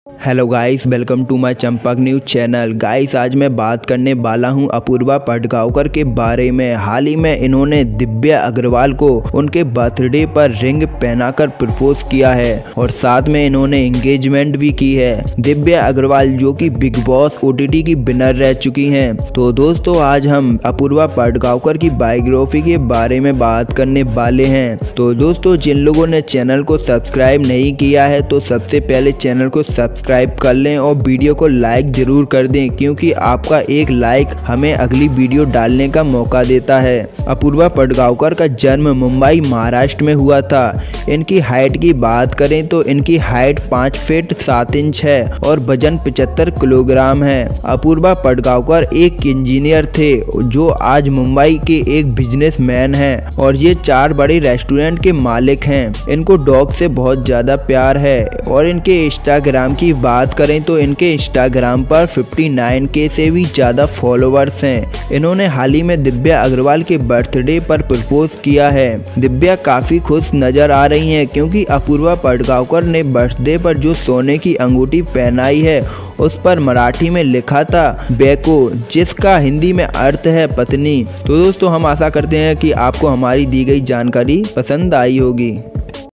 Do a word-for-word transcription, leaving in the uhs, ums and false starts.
Hello guys, welcome to my Champak news channel. Guys, आज मैं बात करने वाला हूं अपूर्वा पटगांवकर के बारे में। हाल ही में इन्होंने दिव्या अग्रवाल को उनके बर्थडे पर रिंग पहनाकर प्रपोज किया है और साथ में इन्होंने एंगेजमेंट भी की है। दिव्या अग्रवाल जो कि बिग बॉस ओटीटी की विनर रह चुकी हैं। तो दोस्तों, आज हम अपूर्वा पटगांवकर की बायोग्राफी के बारे में बात करने वाले हैं। तो दोस्तों, जिन लोगों ने चैनल को सब्सक्राइब नहीं किया है तो सबसे पहले चैनल को सब्सक्राइब सब्सक्राइब कर लें और वीडियो को लाइक जरूर कर दें, क्योंकि आपका एक लाइक हमें अगली वीडियो डालने का मौका देता है। अपूर्वा पटगांवकर का जन्म मुंबई महाराष्ट्र में हुआ था। इनकी हाइट की बात करें तो इनकी हाइट पाँच फीट सात इंच है और वजन पचहत्तर किलोग्राम है। अपूर्वा पटगांवकर एक इंजीनियर थे जो आज मुंबई के एक बिजनेसमैन हैं और ये चार बड़े रेस्टोरेंट के मालिक हैं। इनको डॉग से बहुत ज्यादा प्यार है और इनके इंस्टाग्राम की बात करें तो इनके इंस्टाग्राम पर उनसठ के से भी ज्यादा फॉलोअर्स हैं। इन्होंने हाल ही में दिव्या अग्रवाल के बर्थडे पर प्रपोज किया है। दिव्या काफी खुश नजर आ रही हैं क्योंकि अपूर्वा पटगांवकर ने बर्थडे पर जो सोने की अंगूठी पहनाई है उस पर मराठी में लिखा था बेको, जिसका हिंदी में अर्थ है पत्नी। तो दोस्तों, हम आशा करते हैं कि आपको हमारी दी गई जानकारी पसंद आई होगी।